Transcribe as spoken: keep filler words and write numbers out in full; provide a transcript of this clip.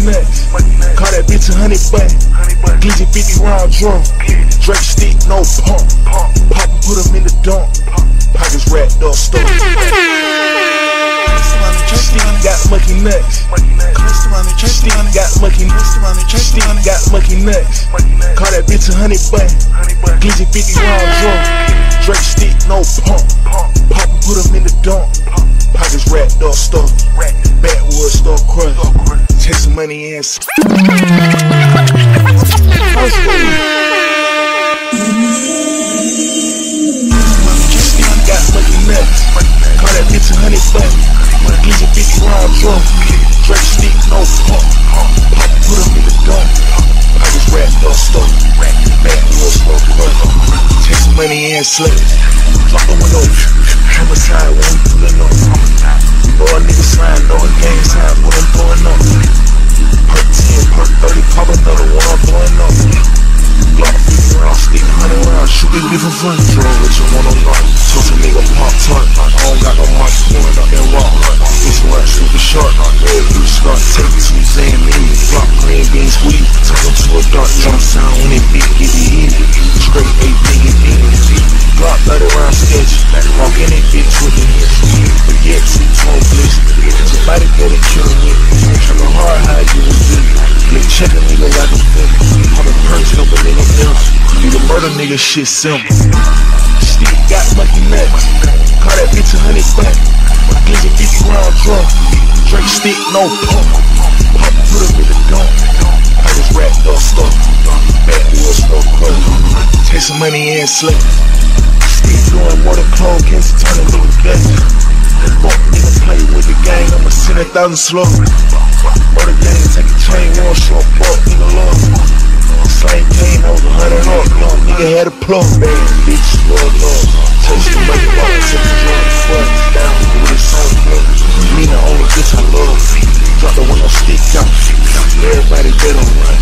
nuts. Call that bitch a honey bun. Glizzy fifty round drum. Drake stick, no pump. Pop and put him in the dump. Pockets wrapped up, stuff. Stick got mucky nuts. Stick got mucky nuts. Stick got mucky nuts. Call that bitch a honey bun. Glizzy fifty round drum. Drake stick, no pump. Pop and put him in the dump. Pockets wrapped up, stuff. Backwood, stuff crushed. Take some money and stick got mucky nuts. Call that bitch a honey bun. Glizzy fifty round drum. Drake stick, no pump. Pop and put him in the dump. Pockets wrapped up, stuff. Backwood, stuff crushed. Take some money and slip. Drop the window. Homicide when we pullin' up. Boy, niggas slime, know a gang sign when I'm blowing up. Perk ten, perk thirty, pop another one, I'm blowing up. Block fifty round, stick one hundred round, shoot it with a fun. Draw what you want on life, toss a nigga pop tart. I don't got no marks, going up and walk hunt. This one super short, red blue start, take two Zan in the block, green beans sweet. Turn them to a dark drum sound when it beat, get it in. Straight eight nigga in. Block thirty round sketch, walk in that bitch with the hit. But yet, see twelve bliss. Somebody get it killing me. Tryna hard hide you was good. Lick check a nigga like a flip. I'm a person up a nigga else. Nigga murder nigga shit simple. Stick got mucky nuts. Call that bitch a honey bun. Glizzy fifty round drum. Drake stick, no pump. Pop put him in the dump. I was wrapped up stuff. Backwood stuff crushed. Take some money and slip. Stick doing more than clone, can't turn a little gut. That fuck nigga play with the gang, I'ma send a thousand slow. Or the gang take a chain, one short fuck nigga love. Slang pain over a hundred up, young nigga had a plug. Bad bitch, love, love. Chase the money while I take the drug. Fuck down with the song club. Me the only bitch I love. Drop the window stick out. Everybody dead on run.